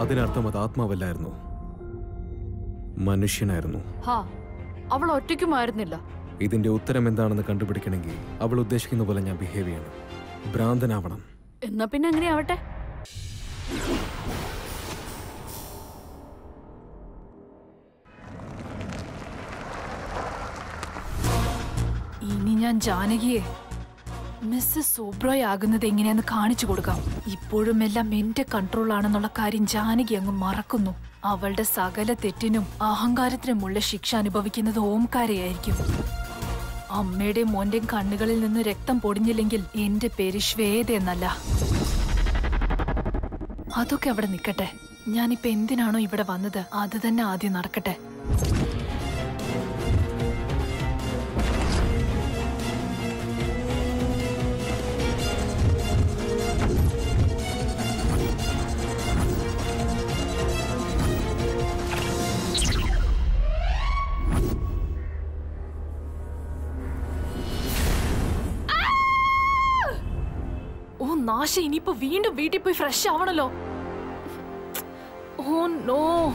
അതിനർത്ഥം അത് ആത്മാവല്ലായിരുന്നു, മനുഷ്യനായിരുന്നു. അവൾ ഒറ്റയ്ക്കുമായിരുന്നില്ല. ഇതിന്റെ ഉത്തരം എന്താണെന്ന് കണ്ടുപിടിക്കണമെങ്കിൽ അവൾ ഉദ്ദേശിക്കുന്ന പോലെ ഞാൻ ബിഹേവ് ചെയ്യണം. ഭ്രാന്തനാവണം. എന്നാ പിന്നെ എങ്ങനെയാവട്ടെ. ഇനി ഞാൻ ജാനകിയെ മിസ്സസ് സോബ്രോയ് ആകുന്നത് എങ്ങനെയാന്ന് കാണിച്ചു കൊടുക്കാം. ഇപ്പോഴും എല്ലാം എന്റെ കൺട്രോളാണെന്നുള്ള കാര്യം ജാനകി അങ്ങ് മറക്കുന്നു. അവളുടെ സകല തെറ്റിനും അഹങ്കാരത്തിനുമുള്ള ശിക്ഷ അനുഭവിക്കുന്നത് ഓംകാരയായിരിക്കും. അമ്മയുടെയും മോന്റെയും കണ്ണുകളിൽ നിന്ന് രക്തം പൊടിഞ്ഞില്ലെങ്കിൽ എന്റെ പേര് ശ്വേത എന്നല്ല. അതൊക്കെ അവിടെ നിൽക്കട്ടെ. ഞാനിപ്പോ എന്തിനാണോ ഇവിടെ വന്നത് അത് തന്നെ ആദ്യം നടക്കട്ടെ. നാശ ഇനിയിപ്പോ വീണ്ടും വീട്ടിൽ പോയി ഫ്രഷ് ആവണല്ലോ. Oh no.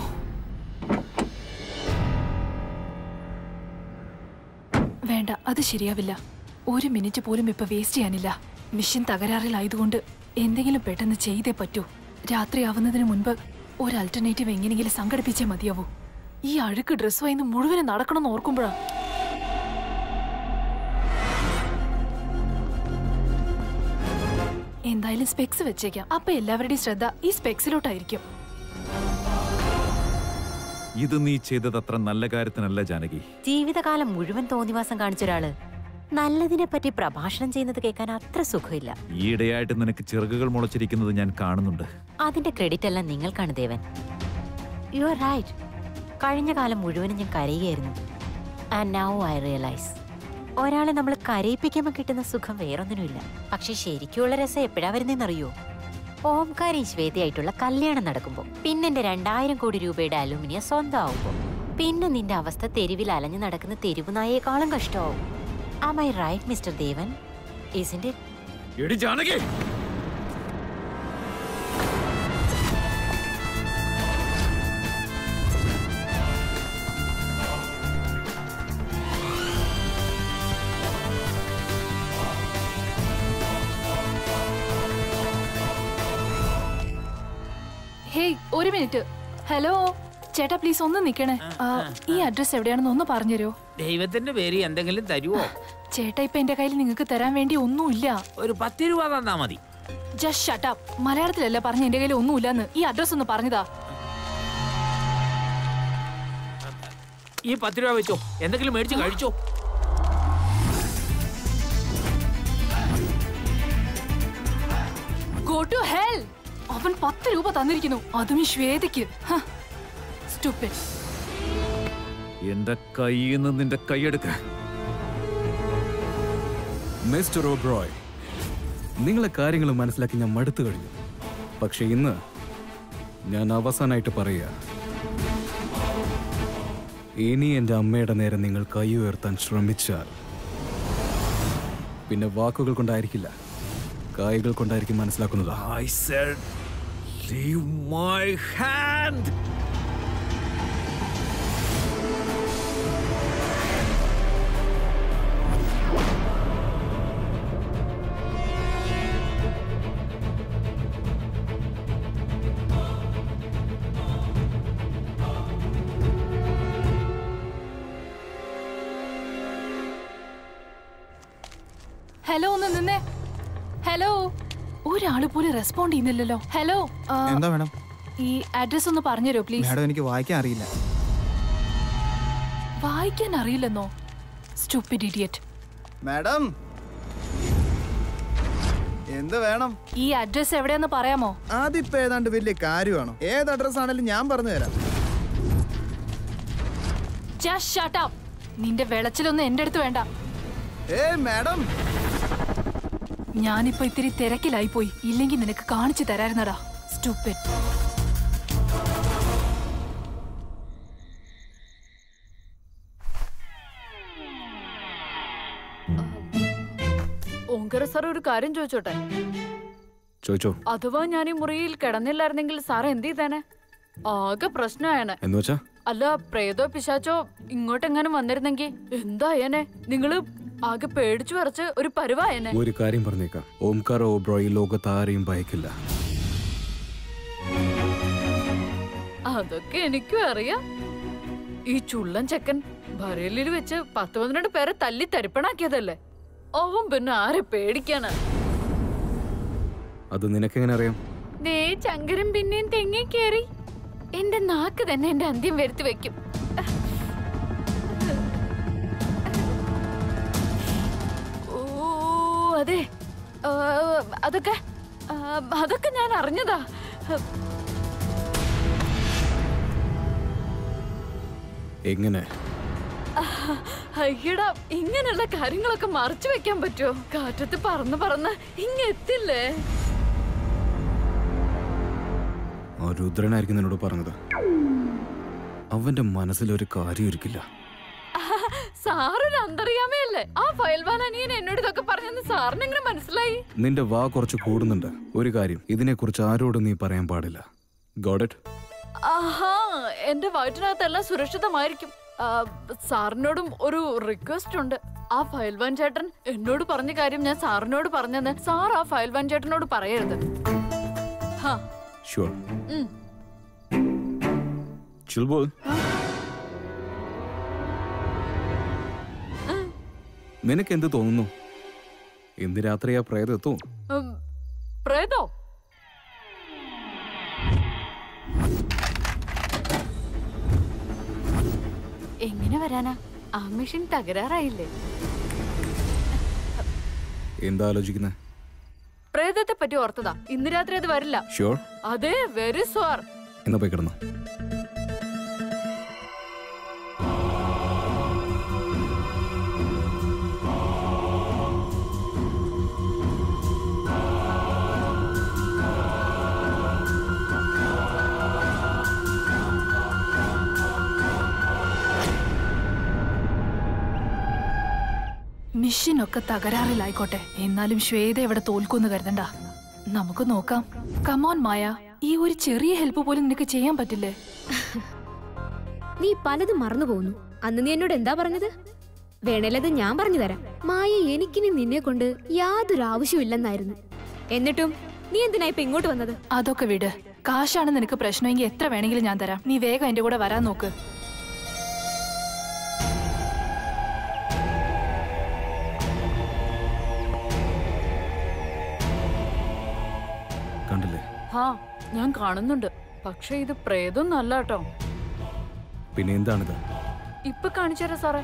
വേണ്ട, അത് ശരിയാവില്ല. ഒരു മിനിറ്റ് പോലും ഇപ്പൊ വേസ്റ്റ് ചെയ്യാനില്ല. മിഷൻ തകരാറിലായതുകൊണ്ട് എന്തെങ്കിലും പെട്ടെന്ന് ചെയ്തേ പറ്റൂ. രാത്രിയാവുന്നതിന് മുൻപ് ഒരു ആൾട്ടർനേറ്റീവ് എങ്ങനെയെങ്കിലും സംഘടിപ്പിച്ചേ മതിയാവൂ. ഈ അഴുക്ക് ഡ്രസ്സുമായി മുഴുവനും നടക്കണമെന്ന് ഓർക്കുമ്പോഴാ. എന്തായാലും സ്പെക്സ് വെച്ചേക്കാം. അപ്പൊ എല്ലാവരുടെയും ശ്രദ്ധ ഈ സ്പെക്സിലോട്ടായിരിക്കും. ഇത് നീ ചെയ്തത് അത്ര നല്ല കാര്യത്തിനല്ല ജാനകി. ജീവിതകാലം മുഴുവൻ തോന്നിവാസം കാണിച്ച ഒരാള് നല്ലതിനെ പറ്റി പ്രഭാഷണം ചെയ്യുന്നത് കേൾക്കാൻ അത്ര സുഖമില്ല. ഈയിടെയായിട്ട് നിനക്ക് ചിറകുകൾ മുളച്ചിരിക്കുന്നത് ഞാൻ കാണുന്നുണ്ട്. അതിന്റെ ക്രെഡിറ്റ് എല്ലാം നിങ്ങൾക്കാണ് ദേവൻ. You are right. കഴിഞ്ഞ കാലം മുഴുവനും ഞാൻ കരയുകയായിരുന്നു. ആൻഡ് നൗ ഐ റിയലൈസ്, ഒരാളെ നമ്മൾ കരയിപ്പിക്കുമ്പോൾ കിട്ടുന്ന സുഖം വേറൊന്നിനുമില്ല. പക്ഷെ ശരിക്കുള്ള രസം എപ്പോഴാ വരുന്നതെന്നറിയോ? ഓംകാരി ശ്വേതയായിട്ടുള്ള കല്യാണം നടക്കുമ്പോ, പിന്നെ എന്റെ 2000 കോടി രൂപയുടെ അലൂമിനിയം സ്വന്തമാവുമ്പോ, പിന്നെ നിന്റെ അവസ്ഥ തെരുവിൽ അലഞ്ഞു നടക്കുന്ന തെരുവ് നായേക്കാളും കഷ്ടമാവും. Am I right, Mr. Devan? Isn't it? എടി ജാനകി, ഒരു മിനിറ്റ്. ഹലോ ചേട്ടാ, പ്ലീസ് ഒന്ന് നിക്കണേ. ഈ അഡ്രസ് എവിടെയാണെന്ന് ഒന്ന് പറഞ്ഞുതരോ? ദൈവത്തിന്റെ പേര് എന്തെങ്കിലും തരുവോ? ചേട്ടാ, ഇപ്പൊ എന്റെ കയ്യിൽ നിങ്ങൾക്ക് തരാൻ വേണ്ടി ഒന്നുമില്ല. ഒരു 10 രൂപ തന്നാ മതി. Just shut up. മലയാളത്തിലല്ല പറഞ്ഞ എന്റെ കയ്യിൽ ഒന്നുമില്ലെന്ന്. ഈ അഡ്രസ് ഒന്ന് പറഞ്ഞതാ. ഈ 10 രൂപ വെച്ചോ, എന്തെങ്കിലും മേടിച്ച് കഴിച്ചോ. Go to hell. അവൻ 10 രൂപ തന്നിരിക്കുന്നു, അതും ശ്വേതയ്ക്ക്. സ്റ്റുപ്പിഡ്. എന്റെ കയ്യിൽ നിന്ന് നിന്റെ കൈയെടുക്ക. മിസ്റ്റർ ഓബ്രോയ്, നിങ്ങളെ കാര്യങ്ങൾ മനസ്സിലാക്കി ഞാൻ മടുത്തു കഴിഞ്ഞു. പക്ഷെ ഇന്ന് ഞാൻ അവസാനമായിട്ട് പറയുക, ഇനി എൻ്റെ അമ്മയുടെ നേരെ നിങ്ങൾ കൈ ഉയർത്താൻ ശ്രമിച്ചാൽ പിന്നെ വാക്കുകൾ കൊണ്ടായിരിക്കില്ല, കായകൾ കൊണ്ടായിരിക്കും മനസ്സിലാക്കുന്നത്. I said, leave my hand. Hello, ഒന്ന് നിന്നേ. ഹലോ, ഒരാള് പോലും റെസ്പോണ്ട് ചെയ്യുന്നില്ലല്ലോ. ഹലോ, എന്താ മാഡം? ഈ അഡ്രസ് ഒന്ന് പറഞ്ഞുതരോ പ്ലീസ്? മാഡം, എനിക്ക് വായിക്കാൻ അറിയില്ല. വായിക്കാൻ അറിയില്ലെന്നോ? Stupid idiot. മാഡം, എന്ത് വേണം? ഈ അഡ്രസ് എവിടെയാന്ന് പറയാമോ? അതിപ്പോ ഏതാണ്ട് വലിയ കാര്യമാണോ? ഏത് അഡ്രസ് ആണെങ്കിലും ഞാൻ പറഞ്ഞു തരാം. Just shut up. നിന്റെ വെളച്ചിലൊന്നും എന്റെ അടുത്ത് വേണ്ട. മാഡം, ഞാനിപ്പോ ഇത്തിരി തിരക്കിലായി പോയി. ഇല്ലെങ്കിൽ നിനക്ക് കാണിച്ചു തരായിരുന്നടാ, സ്റ്റുപ്പിഡ്. ഓങ്കര സാർ, ഒരു കാര്യം ചോദിച്ചോട്ടെ? ചോദിച്ചോ. അഥവാ ഞാൻ ഈ മുറിയിൽ കിടന്നില്ലായിരുന്നെങ്കിൽ സാർ എന്ത് ചെയ്തേനെ? ആകെ പ്രശ്നമായനെ. എന്ന് വെച്ചാ അല്ല, പ്രേതോ പിശാച്ചോ ഇങ്ങോട്ടെങ്ങാനും വന്നിരുന്നെങ്കി എന്തായനെ? നിങ്ങള് ആകെ പേടിച്ചു വരച്ച് ഒരു പരുവായനെ. ഒരു കാര്യം പറഞ്ഞേക്കാം, ഓംകാർ ഓബ്രോയ് ലോകത്ത് ആരെയും ഭയക്കില്ല. അതൊക്കെ എനിക്കും അറിയാം. ഈ ചുള്ളൻ ചെക്കൻ ബറേലിയിൽ വെച്ച് 10-12 പേരെ തല്ലി തരിപ്പണാക്കിയതല്ലേ. അവൻ പിന്നെ ആരെ പേടിക്കാനാ? അത് നിനക്കെങ്ങനെ അറിയാം? ദേ ചങ്കരൻ പിന്നെയും തെങ്ങി കേറി. എന്റെ നാക്ക് തന്നെ എന്റെ അന്ത്യം വരുത്തി വെക്കും. ഓ അതെ, അതൊക്കെ ഞാൻ അറിഞ്ഞതാ. എങ്ങനെ? അയ്യടാ, ഇങ്ങനെയുള്ള കാര്യങ്ങളൊക്കെ മറച്ചു വെക്കാൻ പറ്റുമോ? കാറ്റത്ത് പറന്ന് പറന്ന് ഇങ്ങെത്തില്ലേ? ആ രുദ്രനായിരിക്കും എന്നോട് പറഞ്ഞത്. അവന്റെ മനസ്സിലൊരു കാര്യം ഇരിക്കില്ല. സാറൊരു അന്തറിയാമയല്ലേ? ആ ഫയൽവാൻ അനിയൻ എന്നോട് ഇതൊക്കെ പറഞ്ഞെന്ന് സാറിന് എങ്ങനെ മനസ്സിലായി? നിന്റെ വാ കുറച്ച് കൂടുന്നുണ്ട്. ഒരു കാര്യം, ഇതിനെക്കുറിച്ച് ആരോടും നീ പറയാൻ പാടില്ല. Got it? ആഹാ, എന്റെ വയറ്റിനകത്തെല്ലാം സുരക്ഷിതമായിരിക്കും. സാറിനോടും ഒരു റിക്വസ്റ്റ് ഉണ്ട്. ആ ഫയൽവാൻ ചേട്ടൻ എന്നോട് പറഞ്ഞ കാര്യം ഞാൻ സാറിനോട് പറഞ്ഞെന്ന് സാർ ആ ഫയൽവാൻ ചേട്ടനോട് പറയരുത്. ഷുവർ. ചിൽബോൾ, നിനക്ക് എന്ത് തോന്നുന്നു? ഇന്ന് രാത്രി ആ പ്രേതം എത്തും? പ്രേതോ? എങ്ങനെ വരാനാ? ആ മെഷീൻ തകരാറായില്ലേ? എന്താ ആലോചിക്കുന്നത്? പ്രേതത്തെ പറ്റി ഓർത്തതാ. ഇന്ന് രാത്രി അത് വരില്ല. ഷുവർ? അതെ, വെരി ഷുവർ. എന്നാ പോയി കിടന്നു. മെഷീനൊക്കെ തകരാറിലായിക്കോട്ടെ, എന്നാലും ശ്വേത എവിടെ തോൽക്കുമെന്ന് കരുതണ്ട. നമുക്ക് നോക്കാം. കമോൺ മായ, ഈ ഒരു ചെറിയ ഹെൽപ്പ് പോലും നിനക്ക് ചെയ്യാൻ പറ്റില്ലേ? നീ പലതും മറന്നു പോകുന്നു. അന്ന് നീ എന്നോട് എന്താ പറഞ്ഞത്? വേണേലത് ഞാൻ പറഞ്ഞു തരാം. മായ, എനിക്കിനി നിന്നെ കൊണ്ട് യാതൊരു ആവശ്യമില്ലെന്നായിരുന്നു. എന്നിട്ടും നീ എന്തിനാ ഇപ്പൊ ഇങ്ങോട്ട് വന്നത്? അതൊക്കെ വിട്. കാശാണ് നിനക്ക് പ്രശ്നമെങ്കിൽ എത്ര വേണമെങ്കിലും ഞാൻ തരാം. നീ വേഗം എന്റെ കൂടെ വരാൻ നോക്ക്. കണ്ടില്ലേ? ഞാൻ കാണുന്നുണ്ട്. പക്ഷെ ഇത് പ്രേതൊന്നും അല്ല കേട്ടോ. പിന്നെ എന്താണിത്? ഇപ്പൊ കാണിച്ചുതരാം സാറേ.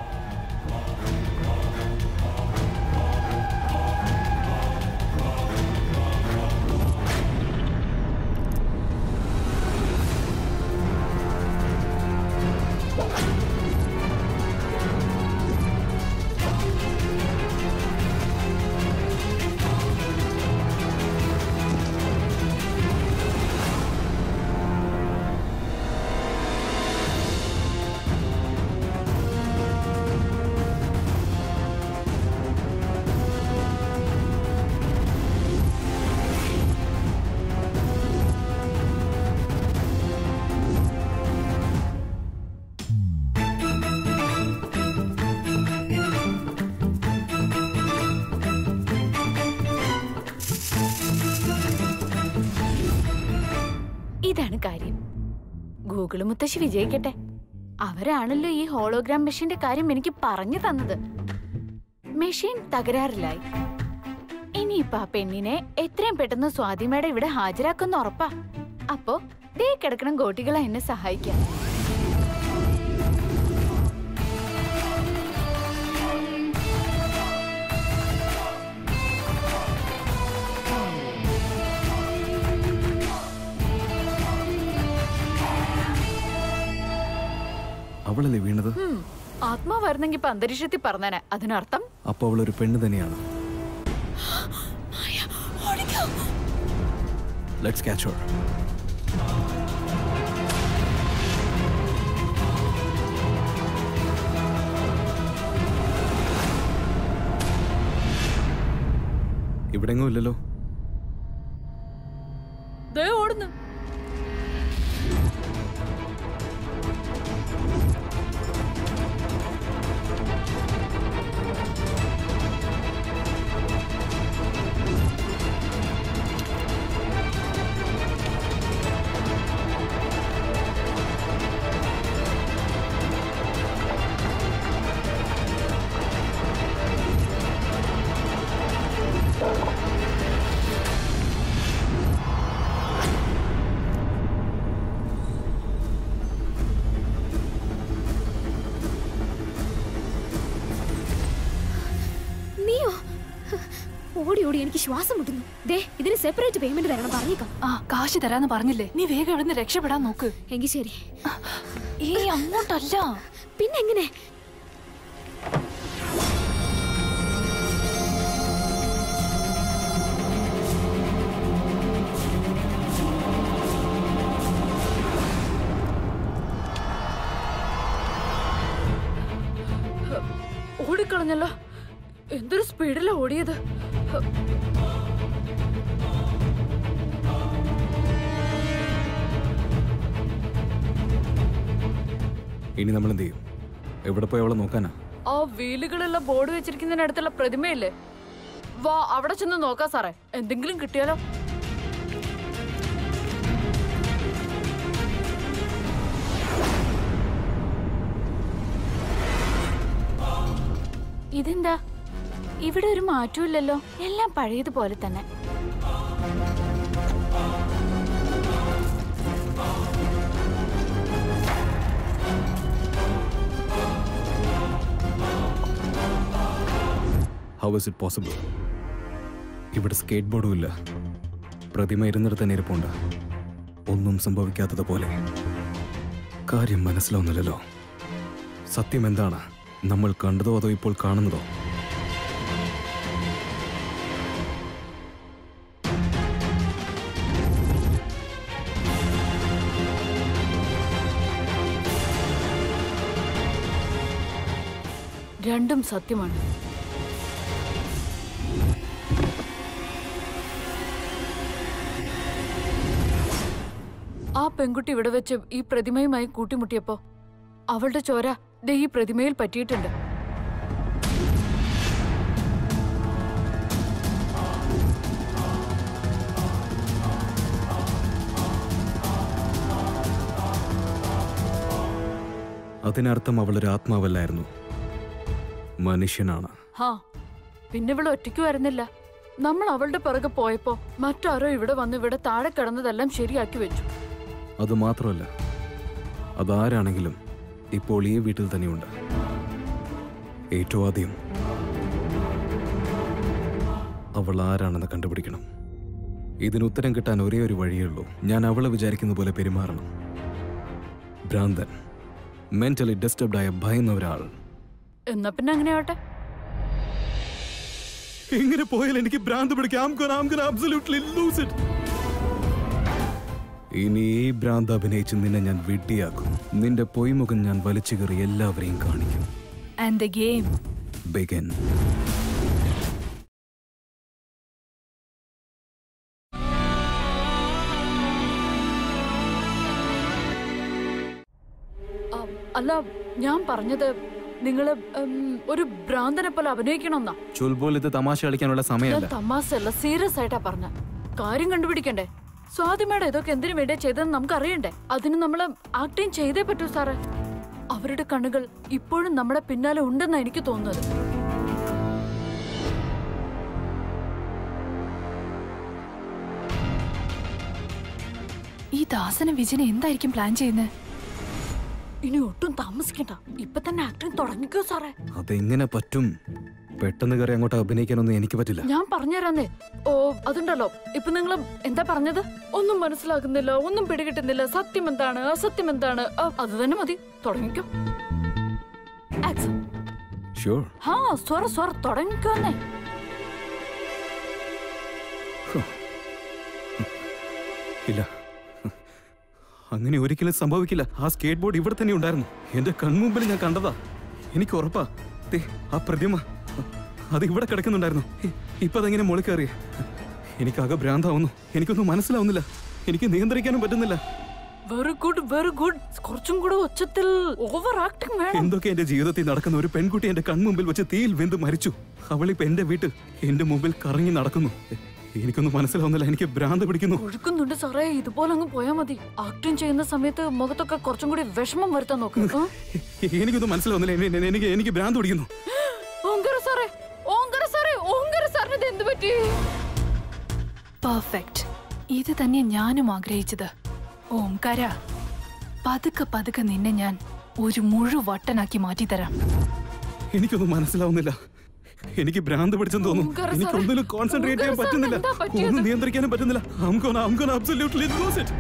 ഇതാണ് കാര്യം. ഗൂഗിൾ മുത്തശ്ശി വിജയിക്കട്ടെ. അവരാണല്ലോ ഈ ഹോളോഗ്രാം മെഷീന്റെ കാര്യം എനിക്ക് പറഞ്ഞു തന്നത്. മെഷീൻ തകരാറിലായി. ഇനിയിപ്പോ ആ പെണ്ണിനെ എത്രയും പെട്ടെന്ന് സ്വാതിമയുടെ ഇവിടെ ഹാജരാക്കുന്ന ഉറപ്പാ. അപ്പോ ദേ കിടക്കണം ഗോട്ടികളെ എന്നെ സഹായിക്കാം. അവളല്ലേ വീണത്? ആത്മാവായിരുന്നെങ്കിൽ ഇപ്പൊ അന്തരീക്ഷത്തിൽ പറഞ്ഞേനെ. അതിനർത്ഥം അപ്പൊ അവളൊരു പെണ്ണ് തന്നെയാണ്. Let's catch her. ഇവിടെങ്ങും ഇല്ലല്ലോ. ദേ ഓടുന്നു. ഓടി ഓടി എനിക്ക് ശ്വാസം മുട്ടുന്നു. ദേ ഇതിന് സെപ്പറേറ്റ് പേയ്മെന്റ് തരണം പറഞ്ഞേക്കാം. ആ കാശ് തരാന്ന് പറഞ്ഞില്ലേ, നീ വേഗം ഇവിടുന്ന് രക്ഷപ്പെടാൻ നോക്ക്. എങ്കിൽ ശരി. അങ്ങോട്ടല്ല, പിന്നെങ്ങനെ? ഓടിക്കളഞ്ഞല്ലോ. എന്തൊരു സ്പീഡിലാ ഓടിയത്. ഇനി നമ്മൾ എന്ത് ചെയ്യും? എവിടെ പോയി അവളെ നോക്കാനാ? ആ വീലുകളുള്ള ബോർഡ് വെച്ചിരിക്കുന്നതിനടുത്തുള്ള പ്രതിമയില്ലേ, വാ അവിടെ ചെന്ന് നോക്കാം സാറേ. എന്തെങ്കിലും കിട്ടിയാലോ? ഇതെന്താ ഇവിടെ ഒരു മാറ്റമില്ലല്ലോ, എല്ലാം പഴയതുപോലെ തന്നെ. How is it possible? ഇവിടെ സ്കേറ്റ് ബോർഡും ഇല്ല, പ്രതിമ ഇരുന്നിടത്ത് തന്നെ ഇരിപ്പുണ്ട്. ഒന്നും സംഭവിക്കാത്തതുപോലെ. കാര്യം മനസ്സിലാവുന്നില്ലല്ലോ. സത്യം എന്താണ്? നമ്മൾ കണ്ടതോ അതോ ഇപ്പോൾ കാണുന്നതോ? രണ്ടും സത്യമാണ്. ആ പെൺകുട്ടി ഇവിടെ വെച്ച് ഈ പ്രതിമയുമായി കൂട്ടിമുട്ടിയപ്പോ അവളുടെ ചോര ദേ ഈ പ്രതിമയിൽ പറ്റിയിട്ടുണ്ട്. അതിനർത്ഥം അവളൊരു ആത്മാവല്ലായിരുന്നു, മനുഷ്യനാണ്. ഹാ, പിന്നെ ഇവൾ ഒറ്റയ്ക്ക് വരുന്നില്ല. നമ്മൾ അവളുടെ പിറകെ പോയപ്പോ മറ്റാരോ ഇവിടെ വന്ന് ഇവിടെ താഴെ കിടന്നതെല്ലാം ശരിയാക്കി വെച്ചു. അത് മാത്രമല്ല, അതാരാണെങ്കിലും ഇപ്പോൾ ഈ വീട്ടിൽ തന്നെയുണ്ട്. ഏറ്റവും ആദ്യം അവൾ ആരാണെന്ന് കണ്ടുപിടിക്കണം. ഇതിന് ഉത്തരം കിട്ടാൻ ഒരേ ഒരു വഴിയുള്ളൂ. ഞാൻ അവളെ വിചാരിക്കുന്ന പോലെ പെരുമാറണം. ഭ്രാന്തൻ, മെന്റലി ഡിസ്റ്റർബ്ഡ് ആയ ഭയന്ന ഒരാൾ. എന്നാ പിന്നെ അങ്ങനെ ആവട്ടെ. ഇങ്ങനെ പോയാൽ എനിക്ക് ഭ്രാന്ത് പിടിക്കാം. ഇനി ഈ ഭ്രാന്ത് അഭിനയിച്ച് നിന്നെ ഞാൻ വെട്ടിയാക്കും. നിന്റെ പൊയ്മുഖം ഞാൻ വലിച്ചു കയറി എല്ലാവരെയും കാണിക്കും. And the game begin. അല്ല, ഞാൻ പറഞ്ഞത് നിങ്ങള് ഒരു ഭ്രാന്തനെ പോലെ അഭിനയിക്കണമെന്നാ. ചുൽബോൾ, ഇത് തമാശ കളിക്കാനുള്ള സമയമല്ല. തമാശല്ല, സീരിയസ് ആയിട്ടാ പറഞ്ഞ. കാര്യം കണ്ടുപിടിക്കണ്ടേ? സ്വാതിമേടെ ഇതൊക്കെ എന്തിനു വേണ്ടിയാ ചെയ്തതെന്ന് നമുക്ക് അറിയണ്ടേ? അതിന് നമ്മള് ആക്ടിങ് ചെയ്തേ പറ്റൂ സാറേ. അവരുടെ കണ്ണുകൾ ഇപ്പോഴും നമ്മുടെ പിന്നാലെ ഉണ്ടെന്നാ എനിക്ക് തോന്നുന്നത്. ഈ ദാസനും വിജയനെ എന്തായിരിക്കും പ്ലാൻ ചെയ്യുന്നത്? ഇനി ഒട്ടും താമസിക്കണ്ട, ഇപ്പൊ തന്നെ ആക്ടിങ് തുടങ്ങിക്കോ സാറേ. അതെങ്ങനെ പറ്റും? പെട്ടെന്ന് കയറി അങ്ങോട്ട് അഭിനയിക്കാനൊന്നും എനിക്ക് പറ്റില്ല. ഞാൻ പറഞ്ഞുതരാന്നേ. ഓ അതുണ്ടല്ലോ, ഇപ്പൊ നിങ്ങൾ എന്താ പറഞ്ഞത്? ഒന്നും മനസ്സിലാകുന്നില്ല, ഒന്നും പിടികിട്ടുന്നില്ല, സത്യം എന്താണ് അസത്യം എന്താണ്? അത് തന്നെ മതി, തുടങ്ങിക്കോ. ഹാ, സ്വറ തുടങ്ങിക്കോന്നേ. ഇല്ല, അങ്ങനെ ഒരിക്കലും സംഭവിക്കില്ല. ആ സ്കേറ്റ് ബോർഡ് ഇവിടെ തന്നെ ഉണ്ടായിരുന്നു, എന്റെ കൺമുമ്പിൽ ഞാൻ കണ്ടതാ. എനിക്ക് ഉറപ്പാ. ആ പ്രതിമ അത് ഇവിടെ കിടക്കുന്നുണ്ടായിരുന്നു. ഇപ്പൊ അതെങ്ങനെ മുകളിൽ കയറി? എനിക്കാകെ ഭ്രാന്താവുന്നു. എനിക്കൊന്നും മനസ്സിലാവുന്നില്ല, എനിക്ക് നിയന്ത്രിക്കാനും പറ്റുന്നില്ല. Very good, very good. കുറച്ചും കൂടെ ഉച്ചത്തിൽ ഓവർ ആക്ടിങ് വേണം. എന്തൊക്കെ എന്റെ ജീവിതത്തിൽ നടക്കുന്ന ഒരു പെൺകുട്ടി എന്റെ കൺമുമ്പിൽ വെച്ച് തീയിൽ വെന്ത് മരിച്ചു. അവളിപ്പോ എന്റെ വീട്ടിൽ എന്റെ മുമ്പിൽ കറങ്ങി നടക്കുന്നു. എനിക്കൊന്നും മനസ്സിലാവുന്നില്ല, എനിക്ക് ഭ്രാന്ത് പിടിക്കുന്നു. ഒഴുക്കുന്നുണ്ട് സാറേ, ഇതുപോലെ അങ്ങ് പോയാ മതി. ആക്ടിങ് ചെയ്യുന്ന സമയത്ത് മുഖത്തൊക്കെ കുറച്ചും കൂടി വിഷമം വരുത്താൻ നോക്കും. എനിക്കൊന്നും മനസ്സിലാവുന്നില്ല, എനിക്ക് ഭ്രാന്ത് പിടിക്കുന്നു. പെർഫെക്റ്റ്, ഇത് തന്നെ ഞാനും ആഗ്രഹിച്ചത്. ഓംകാര, പതുക്കെ പതുക്കെ നിന്നെ ഞാൻ ഒരു മുഴുവട്ടനാക്കി മാറ്റിത്തരാം. എനിക്കൊന്നും മനസ്സിലാവുന്നില്ല, എനിക്ക് ഭ്രാന്ത് പിടിച്ചെന്ന് തോന്നുന്നു. ഓംകാര എനിക്ക് സാറേ, ഒന്നിലും കോൺസെൻട്രേറ്റ് ചെയ്യാൻ ഓംകാര സാറിന് പറ്റുന്നില്ല. എന്താ പറ്റിയത്? ഒന്നും നിയന്ത്രിക്കാനും പറ്റുന്നില്ല. I'm gonna absolutely lose it.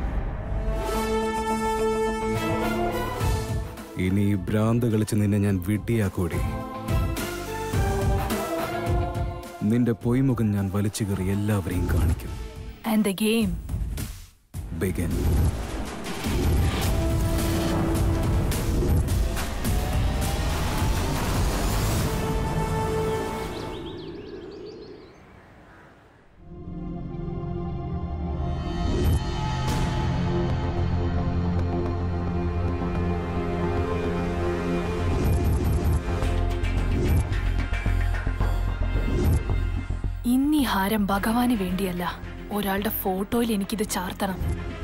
ഇനി ഈ ഭ്രാന്ത് കളിച്ച് നിന്നെ ഞാൻ വിഡ്ഢിയാക്കൂടി. നിന്റെ പൊയ്മുഖം ഞാൻ വലിച്ചു കയറി എല്ലാവരെയും കാണിക്കും. And the game Begin. ഇന്നീ ഹാരം ഭഗവാന് വേണ്ടിയല്ല, ഒരാളുടെ ഫോട്ടോയിൽ എനിക്കിത് ചാർത്തണം.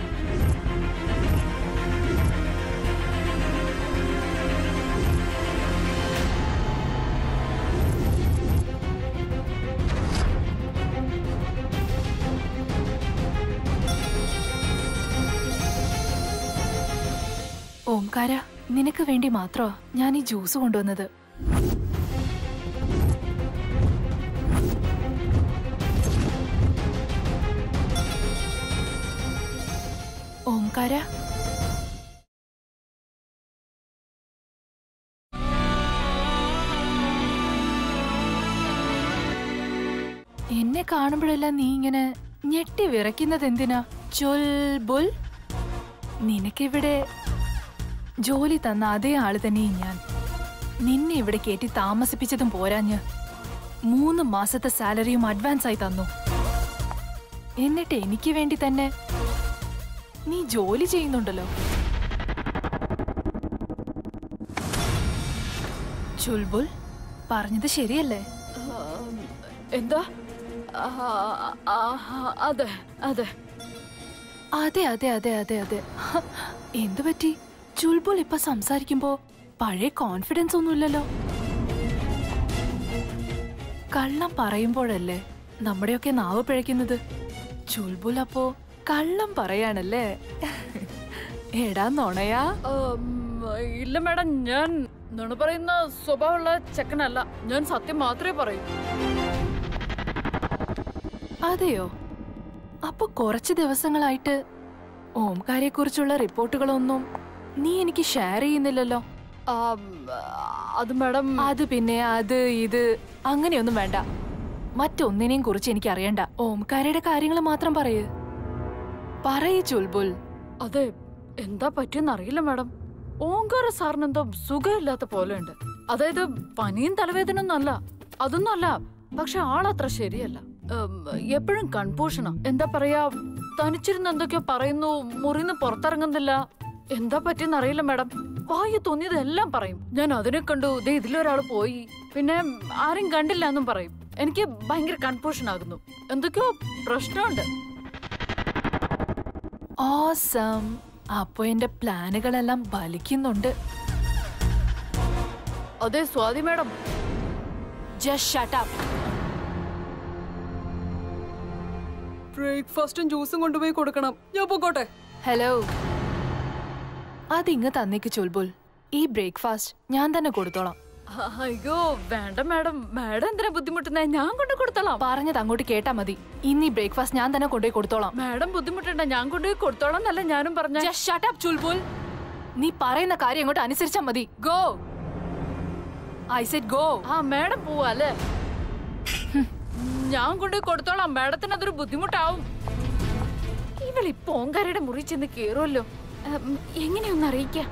ഓംകാര, നിനക്ക് വേണ്ടി മാത്രമാ ഞാൻ ഈ ജ്യൂസ് കൊണ്ടുവന്നത്. ഓംകാര, എന്നെ കാണുമ്പോഴെല്ലാം നീ ഇങ്ങനെ ഞെട്ടി വിറയ്ക്കുന്നത് എന്തിനാ? ചൊൽബുൽ, നിനക്കിവിടെ ജോലി തന്ന അതേ ആള് തന്നെയും ഞാൻ. നിന്നെ ഇവിടെ കയറ്റി താമസിപ്പിച്ചതും പോരാഞ്ഞ് 3 മാസത്തെ സാലറിയും അഡ്വാൻസ് ആയി തന്നു. എന്നിട്ട് എനിക്ക് വേണ്ടി തന്നെ നീ ജോലി ചെയ്യുന്നുണ്ടല്ലോ. ചുൽബുൽ, പറഞ്ഞത് ശരിയല്ലേ? എന്താ? അതെ അതെ അതെ അതെ അതെ അതെ അതെ. എന്തു പറ്റി? ചുൽബുൽ ഇപ്പൊ സംസാരിക്കുമ്പോ പഴയ കോൺഫിഡൻസ് ഒന്നുമില്ലല്ലോ. കള്ളം പറയുമ്പോഴല്ലേ നമ്മുടെയൊക്കെ നാവ് പിഴയ്ക്കുന്നത്. ചുൽബുൽ അപ്പോ കള്ളം പറയാണല്ലേ? എടാ നുണയാ? ഇല്ല മാഡം, ഞാൻ നുണ പറയുന്ന സ്വഭാവമുള്ള ചെക്കനല്ല. ഞാൻ സത്യം മാത്രമേ പറയൂ. അതെയോ? അപ്പൊ കുറച്ച് ദിവസങ്ങളായിട്ട് ഓംകാരെ കുറിച്ചുള്ള റിപ്പോർട്ടുകളൊന്നും നീ എനിക്ക് ഷെയർ ചെയ്യുന്നില്ലല്ലോ. അത് മാഡം, അത് പിന്നെ അത് ഇത് അങ്ങനെയൊന്നും വേണ്ട. മറ്റൊന്നിനെയും കുറിച്ച് എനിക്ക് അറിയണ്ട. ഓംകാരയുടെ കാര്യങ്ങൾ മാത്രം പറയൂ. പറയൂ ചുൽബുൽ. അതെ, എന്താ പറ്റിയെന്ന് അറിയില്ല മാഡം. ഓംകാര സാറിന് എന്തോ സുഖമില്ലാത്ത പോലെ ഉണ്ട്. അതായത് പനിയും തലവേദന ഒന്നും അല്ല, അതൊന്നും അല്ല. പക്ഷെ ആളത്ര ശരിയല്ല. എപ്പോഴും കൺഫ്യൂഷനാ. എന്താ പറയാ, തനിച്ചിരുന്ന് എന്തൊക്കെയോ പറയുന്നു, മുറിന്ന് പുറത്തിറങ്ങുന്നില്ല. എന്താ പറ്റിയെന്ന് അറിയില്ല മാഡം. വായു തോന്നിയതെല്ലാം പറയും. ഞാൻ അതിനെ കണ്ടു, ദേ ഇതിലൊരാൾ പോയി, പിന്നെ ആരും കണ്ടില്ല എന്നും പറയും. എനിക്ക് ഭയങ്കര കൺഫ്യൂഷൻ ആകുന്നു. എന്തൊക്കെയോ പ്രശ്നമുണ്ട്. ഓസം. അപ്പൊ എന്റെ പ്ലാനുകളെല്ലാം ഫലിക്കുന്നുണ്ട്. അതെ Swathi madam. Just shut up. ബ്രേക്ക്ഫാസ്റ്റും ജ്യൂസും കൊണ്ടുപോയി കൊടുക്കണം. ഞാൻ പോകട്ടെ. ഹലോ, അതിങ്ങ് തന്നേക്ക് ചുൽബുൽ. ഈ ബ്രേക്ക്ഫാസ്റ്റ് ഞാൻ തന്നെ കൊടുത്തോളാം. അയ്യോ വേണ്ട മാഡം, മാഡം എന്തിനാ ബുദ്ധിമുട്ടുന്നേ? ഞാൻ കൊണ്ടു കൊടുത്തോളാം. പറഞ്ഞത് അങ്ങോട്ട് കേട്ടാ മതി. ഇന്ന് ഈ ബ്രേക്ക്ഫാസ്റ്റ് ഞാൻ തന്നെ കൊണ്ടുപോയി കൊടുത്തോളാം. മാഡം ബുദ്ധിമുട്ടണ്ട, ഞാൻ കൊണ്ടുപോയി കൊടുത്തോളാം എന്നല്ല ഞാനും പറഞ്ഞ. Just shut up, Chulbul. നീ പറയുന്ന കാര്യം അങ്ങോട്ട് അനുസരിച്ചാ മതി. ഗോ. I said go. ആ മാഡം പോവാ അല്ലേ? ഞാൻ കൊണ്ടുപോയി കൊടുത്തോളാം. മാഡത്തിന് അതൊരു ബുദ്ധിമുട്ടാവും. ഇവളിപ്പോ ഓങ്കാരയുടെ മുറി ചെന്ന് കേറുമല്ലോ. എങ്ങനെയൊന്ന് അറിയിക്കാം.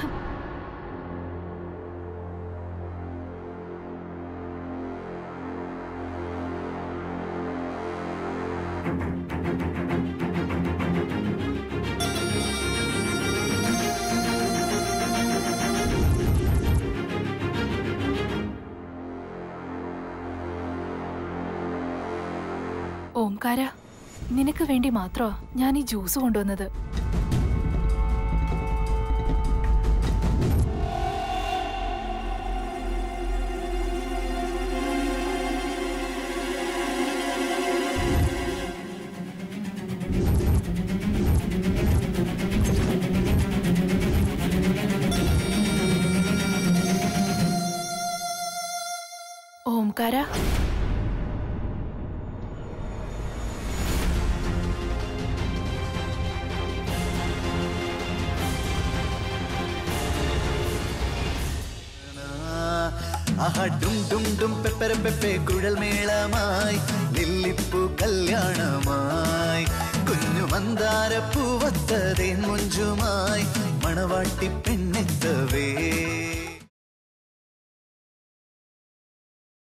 ഓംകാര, നിനക്ക് വേണ്ടി മാത്രമാ ഞാൻ ഈ ജ്യൂസ് കൊണ്ടുവന്നത്. ഓംകാര, ഡും ഡും ഡും പെപ്പര പെപ്പെ കുഴൽ മേളമായി ലില്ലിപ്പൂ കല്യാണമായി കുഞ്ഞു മന്ദാര പൂവത്തതേ മുഞ്ചുമായി മണവാട്ടി പെണ്ണെത്തവേ